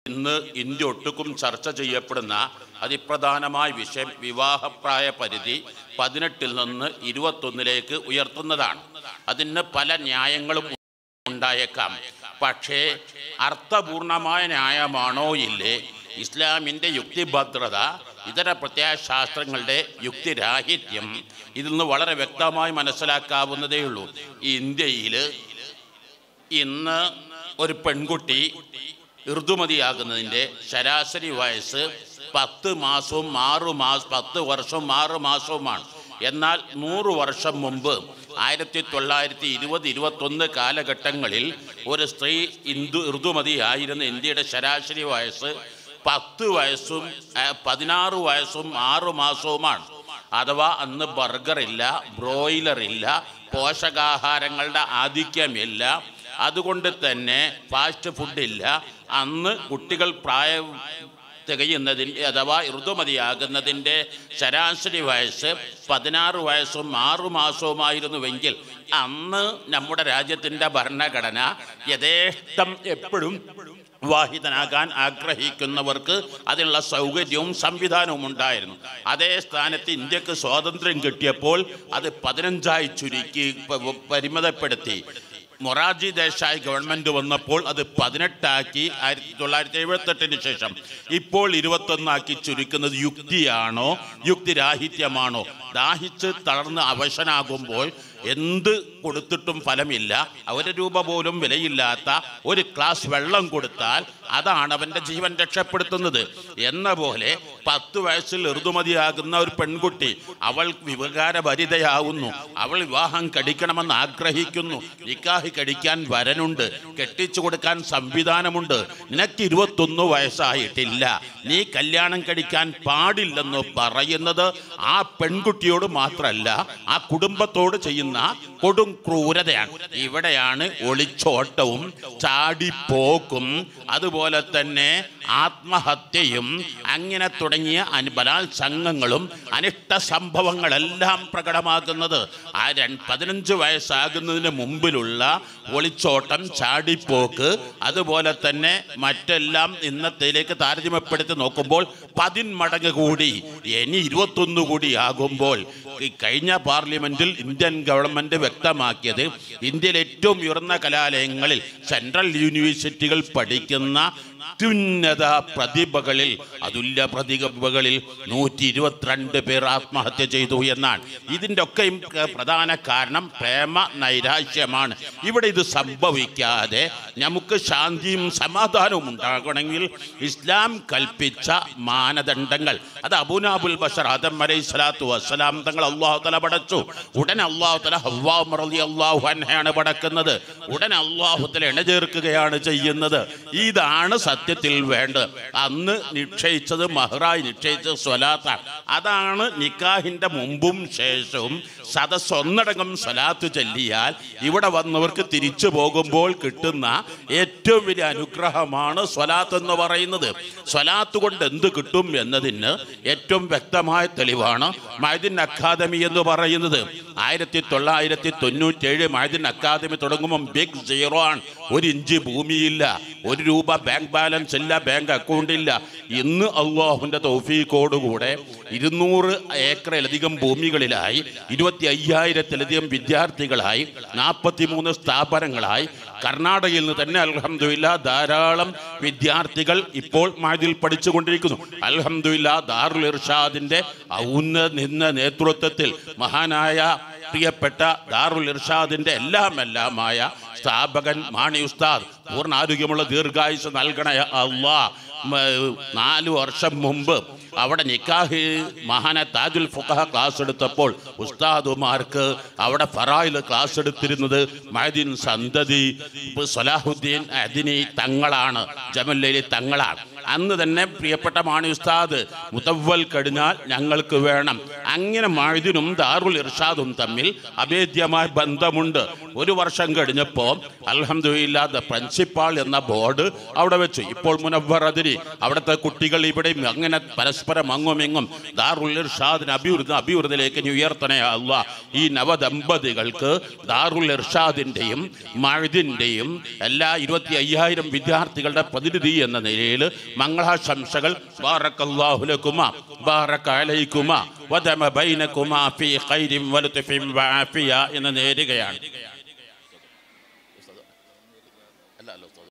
ഇന്ന് ഇന്ത്യ ഒട്ടുക്കും ചർച്ച ചെയ്യപ്പെടുന്ന അതിപ്രധാനമായ വിഷയം വിവാഹപ്രായ പരിധി 18 നിന്ന് 21 ഉയർത്തുന്നതാണ്. അതിന് പല ന്യായങ്ങളും ഉണ്ടായേക്കാം. പക്ഷേ അർത്ഥപൂർണമായ ന്യായമാണോ ഇല്ലേ, ഇസ്ലാമിൻ്റെ യുക്തിഭദ്രത, ഇതര പ്രത്യയശാസ്ത്രങ്ങളുടെ യുക്തിരാഹിത്യം ഇതിൽ നിന്ന് വളരെ വ്യക്തമായി മനസ്സിലാക്കാവുന്നതേ ഉള്ളൂ. ഇന്ത്യയിൽ ഇന്ന് ഒരു പെൺകുട്ടി ഋതുമതിയാകുന്നതിൻ്റെ ശരാശരി വയസ്സ് 10 മാസവും 10 വർഷവും 6 മാസവുമാണ്. എന്നാൽ 100 വർഷം മുമ്പ് 1920-21 കാലഘട്ടങ്ങളിൽ ഒരു സ്ത്രീ ഋതുമതിയായിരുന്ന ഇന്ത്യയുടെ ശരാശരി വയസ്സ് 10 വയസ്സും 16 വയസ്സും 6 മാസവുമാണ്. അഥവാ അന്ന് ബർഗറില്ല, ബ്രോയിലറില്ല, പോഷകാഹാരങ്ങളുടെ ആധിക്യമില്ല, അതുകൊണ്ട് തന്നെ ഫാസ്റ്റ് ഫുഡില്ല. അന്ന് കുട്ടികൾ പ്രായം തികയുന്നതിൻ്റെ അഥവാ ഋതുമതിയാകുന്നതിൻ്റെ ശരാശരി വയസ്സ് 16 വയസ്സും 6 മാസവുമായിരുന്നുവെങ്കിൽ അന്ന് നമ്മുടെ രാജ്യത്തിൻ്റെ ഭരണഘടന യഥേഷ്ടം എപ്പോഴും വിവാഹിതനാകാൻ ആഗ്രഹിക്കുന്നവർക്ക് അതിനുള്ള സൗകര്യവും സംവിധാനവും ഉണ്ടായിരുന്നു. അതേ സ്ഥാനത്ത് ഇന്ത്യക്ക് സ്വാതന്ത്ര്യം കിട്ടിയപ്പോൾ അത് 15 ചുരുക്കി പരിമിതപ്പെടുത്തി. മൊറാർജി ദേശായി ഗവൺമെൻറ് വന്നപ്പോൾ അത് 18 1978 ശേഷം ഇപ്പോൾ 21 ചുരുക്കുന്നത് യുക്തിയാണോ യുക്തിരാഹിത്യമാണോ? ദാഹിച്ച് തളർന്ന് അവശനാകുമ്പോൾ എന്ത് കൊടുത്തിട്ടും ഫലമില്ല. 1 രൂപ പോലും വിലയില്ലാത്ത ഒരു ഗ്ലാസ് വെള്ളം കൊടുത്താൽ അതാണ് അവൻ്റെ ജീവൻ രക്ഷപ്പെടുത്തുന്നത്. എന്ന പോലെ 10 വയസ്സിൽ ഋതുമതിയാകുന്ന ഒരു പെൺകുട്ടി, അവൾ വികാരഭരിതയാവുന്നു, അവൾ വിവാഹം കഴിക്കണമെന്ന് ആഗ്രഹിക്കുന്നു, നിക്കാഹ് കഴിക്കാൻ വരനുണ്ട്, കെട്ടിച്ചു കൊടുക്കാൻ സംവിധാനമുണ്ട്. നിനക്ക് 21 വയസ്സായിട്ടില്ല, നീ കല്യാണം കഴിക്കാൻ പാടില്ലെന്ന് പറയുന്നത് ആ പെൺകുട്ടിയോട് മാത്രമല്ല, ആ കുടുംബത്തോട് ചെയ്യുന്ന കൊടും ക്രൂരതയാണ്. ഇവിടെയാണ് ഒളിച്ചോട്ടവും ചാടിപ്പോക്കും അതുപോലെ തന്നെ ആത്മഹത്യയും അങ്ങനെ തുടങ്ങിയ ബലാത്സംഗങ്ങളും അനിഷ്ട സംഭവങ്ങളെല്ലാം പ്രകടമാകുന്നത്. ആ 15 വയസ്സാകുന്നതിന് മുമ്പിലുള്ള ഒളിച്ചോട്ടം, ചാടിപ്പോക്ക്, അതുപോലെ തന്നെ മറ്റെല്ലാം ഇന്നത്തേലേക്ക് താരതമ്യപ്പെടുത്തി നോക്കുമ്പോൾ 10 മടങ്ങ് കൂടി. ഇനി 21 കൂടി ആകുമ്പോൾ കഴിഞ്ഞ പാർലമെന്റിൽ ഇന്ത്യൻ ഗവൺമെന്റ് വ്യക്തമാക്കിയത് ഇന്ത്യയിലെ ഏറ്റവും ഉയർന്ന കലാലയങ്ങളിൽ സെൻട്രൽ യൂണിവേഴ്സിറ്റികൾ പഠിക്കുന്ന അത്യുന്നത പ്രതിഭകളിൽ, അതുല്യ പ്രതിഭകളിൽ 122 പേർ ആത്മഹത്യ ചെയ്തു എന്നാണ്. ഇതിൻ്റെ ഒക്കെയും പ്രധാന കാരണം പ്രേമ നൈരാശ്യമാണ്. ഇവിടെ ഇത് സംഭവിക്കാതെ നമുക്ക് ശാന്തിയും സമാധാനവും ഉണ്ടാകണമെങ്കിൽ ഇസ്ലാം കൽപ്പിച്ച മാനദണ്ഡങ്ങൾ, അത് അബൂനാബുൽ ബഷർ ആദം അലൈഹിസ്സലാത്തു വസ്സലാം തങ്ങൾ അള്ളാഹു തആല പടച്ചു. ഉടൻ അള്ളാഹു തആല ഹവ്വാ റളിയല്ലാഹു അൻഹയാണ് പടക്കുന്നത്. ഉടൻ അള്ളാഹു തആല ഇണചേർക്കുകയാണ് ചെയ്യുന്നത്. ഇതാണ് സത്യത്തിൽ വേണ്ടത്. അന്ന് നിശ്ചയിച്ചത് മഹ്റായി നിശ്ചയിച്ചത് സ്വലാത്താണ്. അതാണ് നിക്കാഹിൻ്റെ മുമ്പും ശേഷവും സദസ് ഒന്നടങ്കം സ്വലാത്ത് ചൊല്ലിയാൽ ഇവിടെ വന്നവർക്ക് തിരിച്ചു പോകുമ്പോൾ കിട്ടുന്ന ഏറ്റവും വലിയ അനുഗ്രഹമാണ് സ്വലാത്ത് എന്ന് പറയുന്നത്. സ്വലാത്ത് കൊണ്ട് എന്ത് കിട്ടും എന്നതിന് ഏറ്റവും വ്യക്തമായ തെളിവാണ് മഅദിൻ അക്കാദമി എന്ന് പറയുന്നത്. 1997 മഅദിൻ അക്കാദമി തുടങ്ങുമ്പം ബിഗ് സീറോ ആണ്. 1 ഇഞ്ച് ഭൂമിയില്ല, 1 രൂപ ബാങ്ക് ബാലൻസ് ഇല്ല, ബാങ്ക് അക്കൗണ്ട് ഇല്ല. ഇന്ന് അള്ളാഹുവിൻ്റെ തൗഫീഖോടുകൂടെ 200 ഏക്കറിലധികം ഭൂമികളിലായി 25,000-ലധികം വിദ്യാർത്ഥികളായി 43 സ്ഥാപനങ്ങളായി കർണാടകയിൽ നിന്ന് തന്നെ അൽഹംദുലില്ലാഹ് ധാരാളം വിദ്യാർത്ഥികൾ ഇപ്പോൾ മഅദിൽ പഠിച്ചുകൊണ്ടിരിക്കുന്നു. അൽഹംദുലില്ലാഹ് ദാറുൽ ഇർഷാദിൻ്റെ ഔന്നത നേതൃത്വത്തിൽ മഹാനായ പ്രിയപ്പെട്ട ദാറുൽ ഇർഷാദിൻ്റെ എല്ലാമായ സ്ഥാപകൻ മാണി ഉസ്താദ് പൂർണ്ണ ആരോഗ്യമുള്ള ദീർഘായുസ് നൽകണേ അല്ലാഹ്. 4 വർഷം മുമ്പ് അവിടെ നിക്കാഹ് മഹാന താജുൽ ഫുഖഹ ക്ലാസ് എടുത്തപ്പോൾ ഉസ്താദുമാർക്ക് അവിടെ ഫറായിൽ ക്ലാസ് എടുത്തിരുന്നത് മഅദിൻ സന്തതി സലാഹുദ്ദീൻ അദ്നി തങ്ങളാണ്, ജമല്ലി തങ്ങളാണ്. അന്ന് തന്നെ പ്രിയപ്പെട്ട മാണി ഉസ്താദ് മുതവ്വൽ കഴിഞ്ഞാൽ ഞങ്ങൾക്ക് വേണം. അങ്ങനെ മഅ്ദിനും ദാറുൽ ഇർഷാദും തമ്മിൽ അഭേദ്യമായ ബന്ധമുണ്ട്. ഒരു വർഷം കഴിഞ്ഞപ്പോൾ അൽഹംദുലില്ലാഹ് പ്രിൻസിപ്പാൾ എന്ന ബോർഡ് അവിടെ വെച്ചു. ഇപ്പോൾ മുനവ്വർ അതിരി അവിടുത്തെ കുട്ടികൾ ഇവിടെയും അങ്ങനെ പരസ്പരം അങ്ങുമിങ്ങും ദാറുൽ ഇർഷാദിന് അഭിവൃദ്ധിയിലേക്ക് ഉയർത്തണേ അല്ലാഹ്. ഈ നവദമ്പതികൾക്ക് ദാറുൽ ഇർഷാദിൻ്റെയും മഅ്ദിൻ്റെയും എല്ലാ 25,000 വിദ്യാർത്ഥികളുടെ പ്രതിനിധി എന്ന നിലയിൽ മംഗളാശംസകൾ. ബാറക്കല്ലാഹു ലക്കുമാ ബാറക അലൈക്കുമാ വദമ ബൈനകുമാ ഫീ ഖൈരിൻ വലത്ഫിൻ വആഫിയ എന്ന് നേരുകയാണ്.